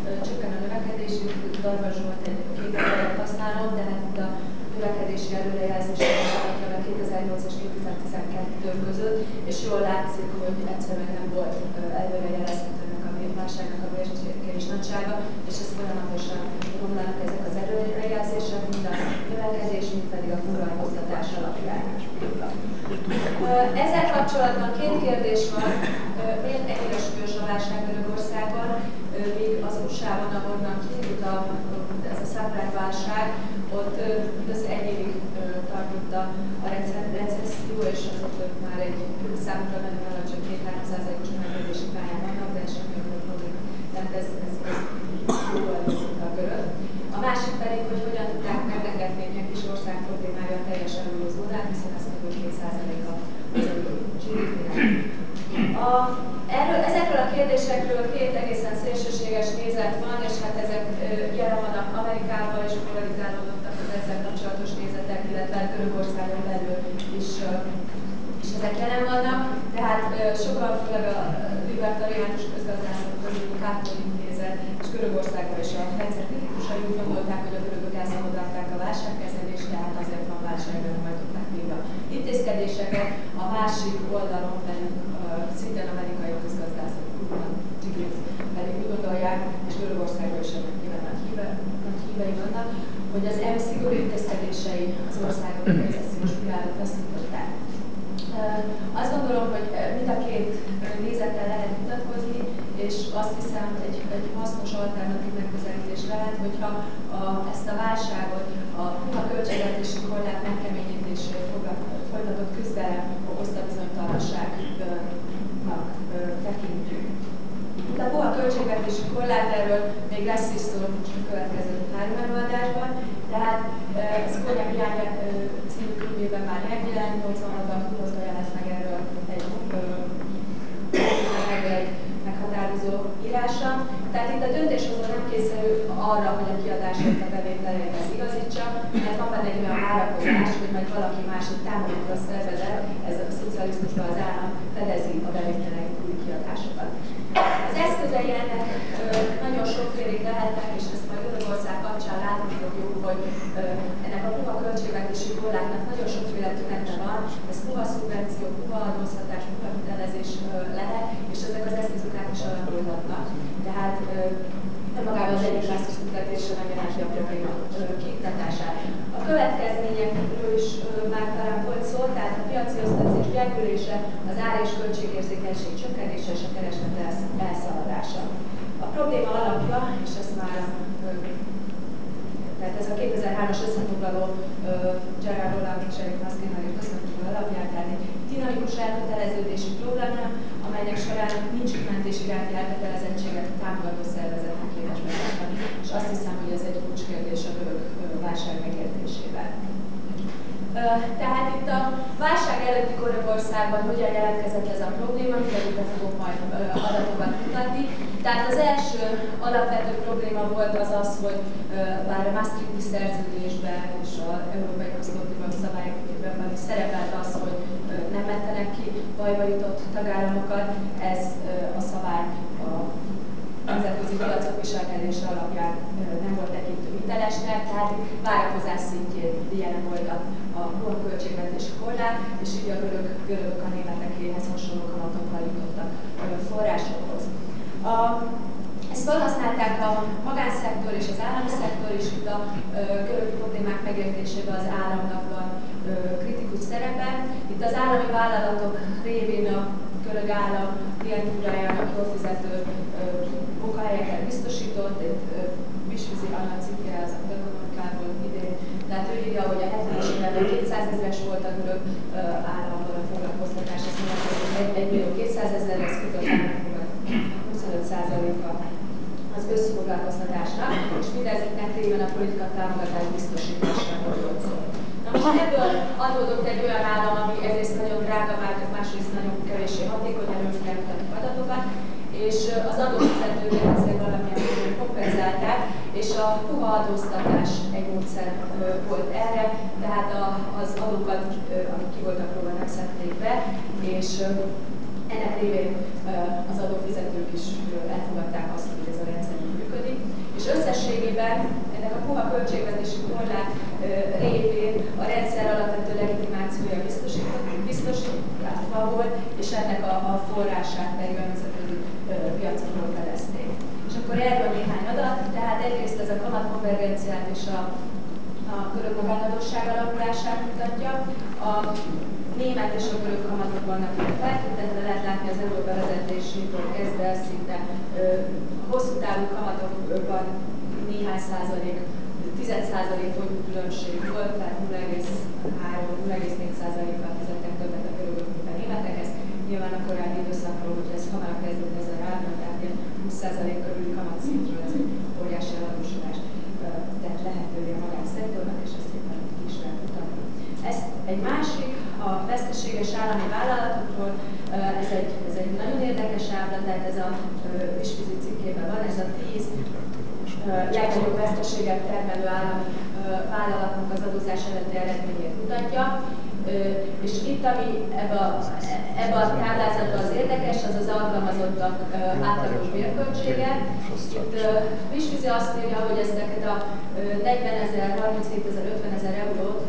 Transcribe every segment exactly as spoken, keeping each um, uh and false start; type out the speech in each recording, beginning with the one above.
csökken a növekedésük, Darvas Zsolt egy képeket használom, de hát itt a növekedési előrejelzések alapján kétezer-nyolc és kétezer-tizenkettő között, és jól látszik, hogy egyszerűen nem volt előrejelezhető ennek a válságnak a mértéke és nagysága, és ez folyamatosan romlanak ezek az előrejelzések, mind a növekedés, mind pedig a foglalkoztatás alapján. Ezzel kapcsolatban két kérdés van. Miért ennyire súlyos a válság Görögországban, míg az u es á-ban, ahonnan kiindult a, ez a subprime válság, ott mindössze egy évig tartott a recesszió, és azok már egy számukra nagyon alacsony két-három százalékos növekedési pályán vannak, de ez semmi probléma. Tehát ez, ez, ez jól a görög. A másik pedig, hogy hogyan tudták megengedni egy kis ország problémája a teljes eurózónát, hiszen ez kb. két százaléka az gé dé pé-nek. Erről, ezekről a kérdésekről két egészen szélsőséges nézet van, és hát ezek jelen vannak Amerikában, és polarizálódottak az ezzel kapcsolatos nézetek, illetve Görögországon belül is, is ezek jelen vannak. Tehát sokan, főleg a libertariánus közgazdászok közül Cato Intézet és Görögországban is a rendszer kritikusai úgy gondolták, hogy a görögök elszabadulták a válságkezelést, tehát azért van válság, nem hajtották végre a intézkedéseket. A másik oldalon pedig szintén amerikai közgazdászok pedig úgy gondolják, és Görögországban is ennek nyilván nagy, híve, nagy hívei vannak, hogy az e u szigorú intézkedései az országok a recessziós spirálot taszították. Azt gondolom, hogy mind a két nézettel lehet vitatkozni, és azt hiszem, hogy egy, egy hasznos alternatív megközelítés lehet, hogyha a, ezt a válságot a puha költségvetési korlát megkeményítésére folytatott küzdelem okozta bizonytalanságnak tekintjük. Itt a puha költségvetési korlát, erről még lesz is szó a következő három előadásban, tehát ez Kónya Mihály című könyvében már megjelent, nyolcvanhatban Kukozba jelent meg erről egy, meg egy meghatározó írása. Tehát itt a döntéshozó nem készül arra, hogy a kiadásait a bevételeihez igazítsa, mert van benne egy olyan várakozás, hogy majd valaki másik támogatja a szervezet, ez a szocializmusban az állam fedezi a bevételeit új kiadásokat. Az eszközei ennek ö, nagyon sokfélék lehetnek, és ezt majd Görögország kapcsán látni fogjuk, hogy ö, ennek a puha költségvetési korlátnak nagyon sokféle tünete van, ez puha szubvenció, puha adóztatás, puha hitelezés ö, lehet, és ezek az eszközök át is alakulhatnak. Tehát önmagában az egyik lászlószüntetésre nem jelenti a probléma kiiktatását. A következményekről is ö, már talán volt szó, tehát a piaci ösztönzés gyengülése, az ár és költségérzékenység csökkenése és a kereslet elszaladása. A probléma alapja, és ezt már ö, tehát ez a kétezer-hármas összefoglaló Gerard Roland és Eric Maskinari központok alapján, tehát egy dinamikus elköteleződési probléma, amelynek során nincs mentés iránti elkötelezettséget támogató szervezetnek képes betartani. És azt hiszem, hogy ez egy kulcskérdés a görög válság megértésében. Tehát itt a válság előtti Görögországban hogyan jelentkezett ez a probléma, mindegyikre fogok majd adatokat mutatni. Tehát az első alapvető probléma volt az az, hogy bár a Maastrichti szerződésben és az Európai Központi Bank szabályokban is szerepelt az, hogy nem mentenek ki bajba jutott tagállamokat, ez a szabály a nemzetközi piacok viselkedése alapján nem volt tekintő hitelesnek, tehát várakozás szintjén jelen volt a, a költségvetési korlát, és így a görög, görögök a németekéhez hasonló kamatokkal jutottak forrásokhoz. A, ezt felhasználták a magánszektor és az állami szektor is, itt a ö, görög problémák megértésében az államnak van ö, kritikus szerepe. Itt az állami vállalatok révén a görög állam klientúrájának jól fizető ö, munkahelyeket biztosított, itt Bisvizi Anna cikke az ökonomikából idén. Tehát ő írja, hogy a hetvenes években kétszázezres volt a görög államban a foglalkoztatás, ez egy millió kétszázezer, ez huszonöt százaléka az összfoglalkoztatásnak, és mindezeknek révén a politika támogatás biztosításáról volt szó. Na most ebből adódott egy olyan állam, ami egyrészt nagyon drága vált, másrészt nagyon kevéssé hatékonyan önfelmutató adatokat, és az adófizetőket ezért valamilyen módon kompenzálták, és a puha adóztatás egy módszer volt erre, tehát a, az adókat, amik ki voltak róla, nem szedték be, és ennek révén az adófizetők is elfogadták azt, hogy ez a rendszer működik. És összességében ennek a puha költségvetési korlát révén a rendszer alapvető legitimációja biztosítva volt, és ennek a, a forrását pedig a nemzetközi piacokról fedezték. És akkor erről néhány adat, tehát egyrészt ez a kamatkonvergenciát és a, a görög magánadósság alakulását mutatja. A német és a görög kamatok vannak itt feltüntetve, lehet látni az euró bevezetésétől kezdve szinte ö, hosszú távú kamatokban néhány százalék, tized százalékos különbség volt, tehát nulla egész három nulla egész négy százalékkal fizettek többet a görögök, mint a németek. Ez nyilván a korábbi időszakról, hogy ez hamar kezdett ezzel állni, tehát ilyen húsz százalék körüli kamatszintről ez egy óriási eladósodást tett lehetővé a magánszektornak, és ezt éppen is lehet mutatni. Ezt egy másik, a veszteséges állami vállalatokról, ez egy, ez egy nagyon érdekes ábra, tehát ez a Visfizi cikkében van, ez a tíz legnagyobb veszteséget termelő állami vállalatnak az adózás előtti eredményét mutatja. És itt, ami ebbe a, ebbe a táblázatban az érdekes, az az alkalmazottak átlagos bérköltsége. Itt Visfizi azt írja, hogy ezeket a negyvenezer, harminchét-ezer, ötvenezer eurót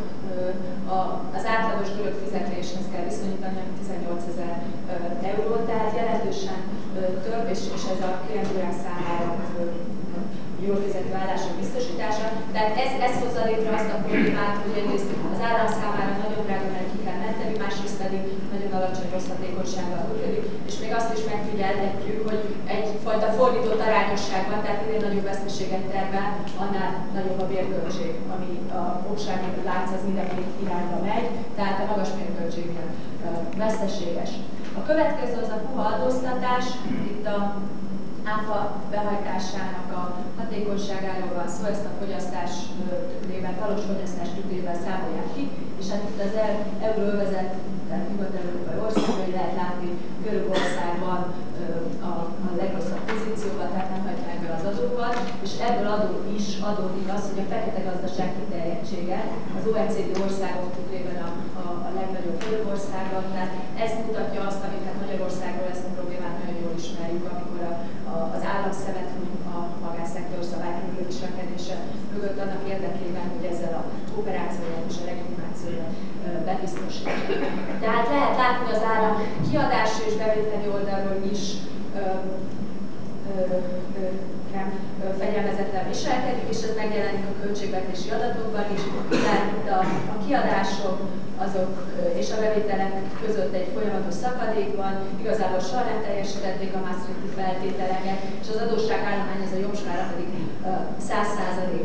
az átlagos görög fizetéshez kell viszonyítani, ami tizennyolcezer euró, tehát jelentősen több, és, és ez a klientúrák számára jól fizető állások biztosítása. Tehát ez, ez hozza létre azt a problémát, hogy egyrészt az állam számára nagyon drága, mert ki kell menteni, másrészt pedig nagyon alacsony rossz hatékonysággal működik, és még azt is megfigyelhetjük, hogy egyfajta fordított arányosság van, tehát minél nagyobb veszteséget termel, annál nagyobb a bérköltség, ami a fogsági lánc az mindenki irányba megy, tehát a magas bérköltségnél veszteséges. A következő az a puha adóztatás, itt a áfa behajtásának a hatékonyságáról van szó, ezt a fogyasztás tükrében, valós fogyasztás tükrében számolják ki, és hát itt az euróövezet, tehát nyugat-európai országai lehet látni, Görögországban a, a legrosszabb pozícióban, tehát nem hagyják be az adókat, és ebből adó is adódik az, hogy a fekete gazdaság kiterjedtsége az o e cé dé országok tükrében a, a, a legnagyobb Görögországban, tehát ez mutatja azt, amit hát Magyarországról ezt a problémát nagyon jól ismerjük, amikor a, a, az állam szemet a magánszektor szabályok viselkedése mögött annak érdekében, hogy ezzel a kooperációját és a legitimációját bebiztosítja. Tehát lehet látni az állam kiadási és bevételi oldalról is ö, ö, ö, nem fegyelmezetten viselkedik, és ez megjelenik a költségvetési adatokban is. Tehát itt a, a kiadások azok és a bevételek között egy folyamatos szakadék van, igazából soha nem teljesítették a Maastrichti feltételeket, és az adósságállomány, ez a jobb skála pedig száz százalék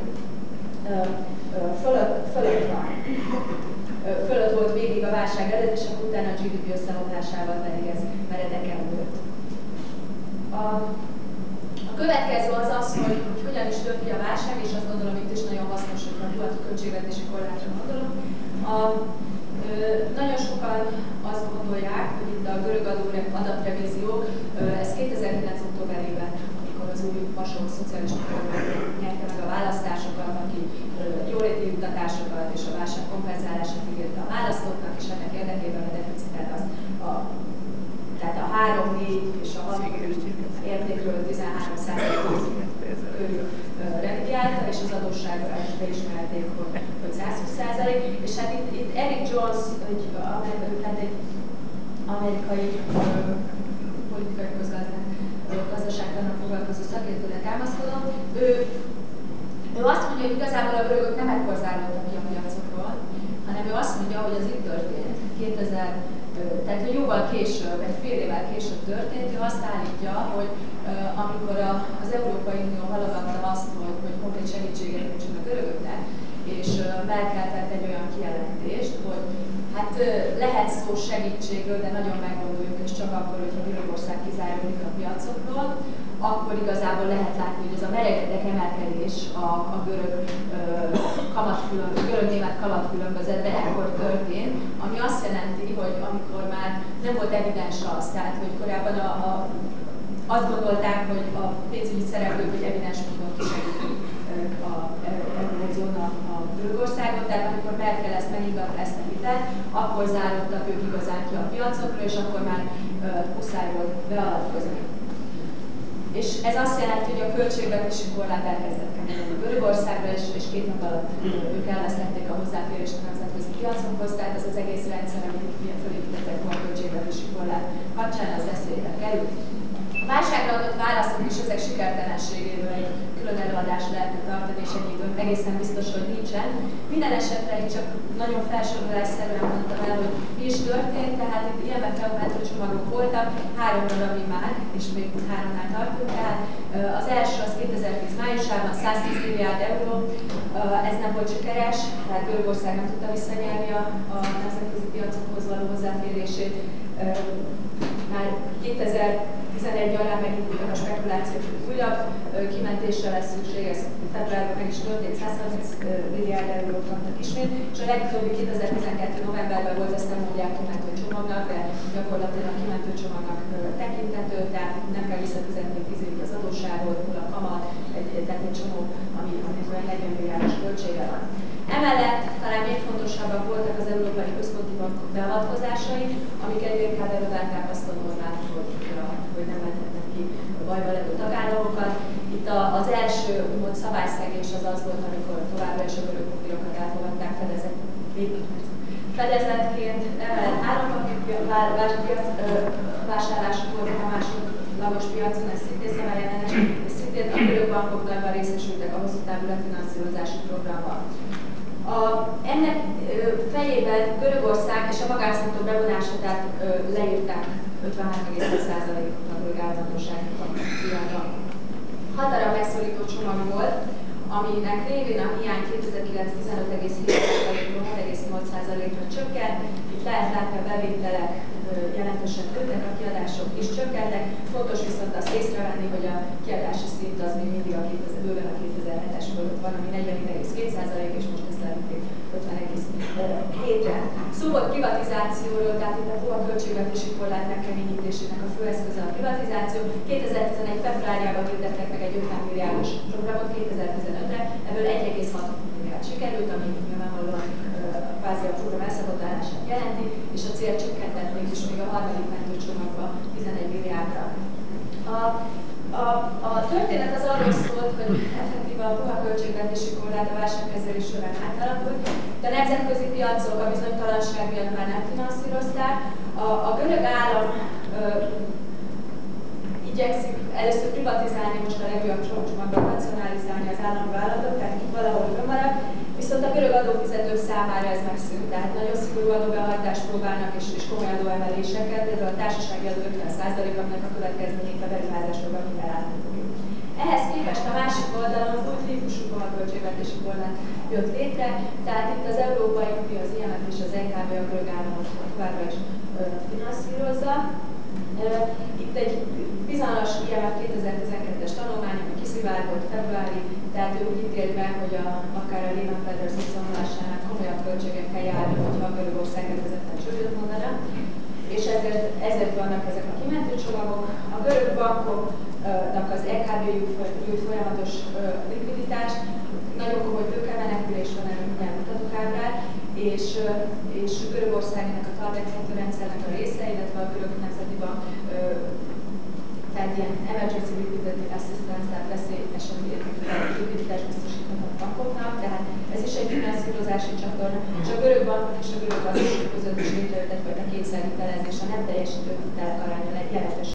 fölött, fölött van. Fölött volt végig a válság előtt, és akkor utána a gé dé pé összeomlásával pedig ez meredeken nőtt. A, a következő az az, hogy, hogy hogyan is tört ki a válság, és azt gondolom itt is nagyon hasznos, hogy a hivató költségvetési korlátra gondolom. A, ö, nagyon sokan azt gondolják, hogy itt a görög adatrevízió, ez kétezer-kilenc októberében, amikor az új vasok szocialista kormány nyerte meg a választásokat, aki jóléti juttatásokat és a válság kompenzálását ígérte a választóknak, és ennek érdekében a deficitet az a, tehát a három, négy és a hat értékről tizenhárom százalékot körül revidiálta, és az adósságot beismerték, hogy, hogy száz húsz százalék. És hát itt, itt Eric Jones, egy, tehát egy amerikai politikai közgazdák, gazdaságtannak foglalkozó szakértőre támaszkodom, ő Ő azt mondja, hogy igazából a görögök nem ekkor zárultak ki a piacokról, hanem ő azt mondja, hogy az itt történt, kétezer, tehát hogy jóval később, egy fél évvel később történt, ő azt állítja, hogy amikor a, az Európai Unió halogatta azt, hogy, hogy konkrét segítséget nyújtson a görögöknek, és Merkel tett egy olyan kijelentést, hogy hát lehet szó segítségről, de nagyon meggondoljuk, és csak akkor, hogyha Görögország kizáródik a piacokról, akkor igazából lehet látni, hogy ez a meredek emelkedés a, a görög görög-német kamatkülönbözetben ekkor történt, ami azt jelenti, hogy amikor már nem volt evidens az, tehát hogy korábban a, a, azt gondolták, hogy a pénzügyi szereplők, hogy evidens módon kisegítik a eurozóna a Görögországot, tehát amikor Merkel ezt megingatta ezt a hitelt, akkor záródtak ők igazán ki a piacokra, és akkor már muszáj volt beavatkozni. És ez azt jelenti, hogy a költségvetési korlát elkezdett keményedni Görögországra, és, és két nap alatt ők elvesztették a hozzáférést a nemzetközi piacokhoz, tehát az az egész rendszer, amit fölépítettek a költségvetési korlát kapcsán, az veszélybe került. A válságra adott válaszok és ezek sikertelenségéről egy külön előadást lehetne tartani, és egyébként egészen biztos, hogy nincsen. Minden esetre itt csak nagyon felsorolásszerűen mondtam el, hogy mi is történt, tehát itt I M F mentőcsomagok voltak, három darabbi már, és még háromnál tartunk, tehát az első az kétezer-tíz májusában száztíz milliárd euró, ez nem volt sikeres, tehát Görögország nem tudta visszanyerni a, a nemzetközi piacokhoz való hozzáférését. Már kétezer-tizenegy alá megindultak a spekulációk, hogy újabb kimentésre lesz szükség, ez februárban meg is történt, százharminc milliárd eurót kaptak ismét, és a legutóbbi kétezer-tizenkettő novemberben volt, ezt nem mondják kimentő csomagnak, de gyakorlatilag a kimentő csomagnak tekintető, tehát nem kell visszafizetni tíz évig az adósságot, nulla kamat, egy, tehát egy csomó, ami, ami olyan negyven milliárdos költsége van. Emellett talán még fontosabbak voltak az Európai Központi Bank beavatkozásai, amik egyre inkább előválták azt a normát, hogy, hogy nem mentetnek ki bajba levő tagállamokat. Itt a, az első úgymond szabályszegés az az volt, amikor továbbra is a görög papírokat elfogadták fedezet, fedezetként, emellett állampapírpiac vásárlások voltak a másodlagos piacon, ez szintén szabályellenes, és szintén a görög bankok nagyban részesültek a hosszú távú refinanszírozási programban. A, ennek ö, fejében Görögország és a magánszektor bevonását leírták ötvenhárom egész egy százalékot a görög államadóssági piacon. Hat darab megszorító csomag volt, aminek révén a hiány kétezer-kilenc tizenöt egész hét százalékról hat egész nyolc százalékra csökkent. Itt lehet látni, a bevételek jelentősen nőttek, a kiadások is csökkentek. Fontos viszont azt észrevenni, hogy a kiadási szint az még mindig a bőven a kétezer-hetes fölött van, ami negyvenhét egész két százalék, és most ezt levitték ötven egész hétre. Szó volt privatizációról, tehát itt a puha költségvetési korlát megkeményítésének a főeszköze a privatizáció. kétezer-tizenegy februárjában hirdettek meg egy ötven milliárdos programot kétezer-tizenötre, ebből egy egész hat milliárd sikerült, ami nyilvánvalóan kvázi a program elszabotálását jelenti, és a cél csökkentették is még a harmadik mentőcsomagba tizenegy milliárdra. A, a, a történet az arról szólt, hogy effektíve a puha költségvetési korlát a válságkezelés során átalakult, de a nemzetközi piacok a bizonytalanság miatt már nem finanszírozták. A, a görög állam ö, igyekszik először privatizálni, most a legjobb csomagban nacionalizálni az állami vállalatot, tehát itt valahol önmarad, viszont a görög adófizetők számára ez megszűnt, tehát nagyon szigorú adóbehajtást próbálnak és, és komoly adóemeléseket, például a társasági adó ötven százaléknak a következményét a beruházásokban minden látni fogjuk. Ehhez képest a másik oldalon új típusú költségvetési korlát jött létre, tehát itt az Európai Unió, az I M F és az E K B a görög államot továbbra is finanszírozza. Itt egy bizonyos I M F kétezer-tizenkettes tanulmány, ami kiszivárgott februári, tehát ő úgy ítélt meg, hogy a, akár a Lehman Brothers visszavonulásának komolyabb költségekkel járni, hogyha a Görögország rendezetten csődöt mondana, és ezért, ezért vannak ezek a kimentő csomagok. A görög bankoknak az E K B nyújt folyamatos likviditást, nagyon komoly tőkemenekülés van, erről mindjárt mutatok ábrát, és, és Görögországnak a tartalékfejtő rendszernek a része, illetve a Görög Nemzeti Bank, tehát ilyen emergency liquidity assistance, tehát veszély esetén likviditást biztosíthat a bankoknak, tehát ez is egy finanszírozási csatorna, és a görög bankok és a görög gazdaság között is létrejött egyfajta kényszerhitelezés, a nem teljesítő hitelek aránya jelentős.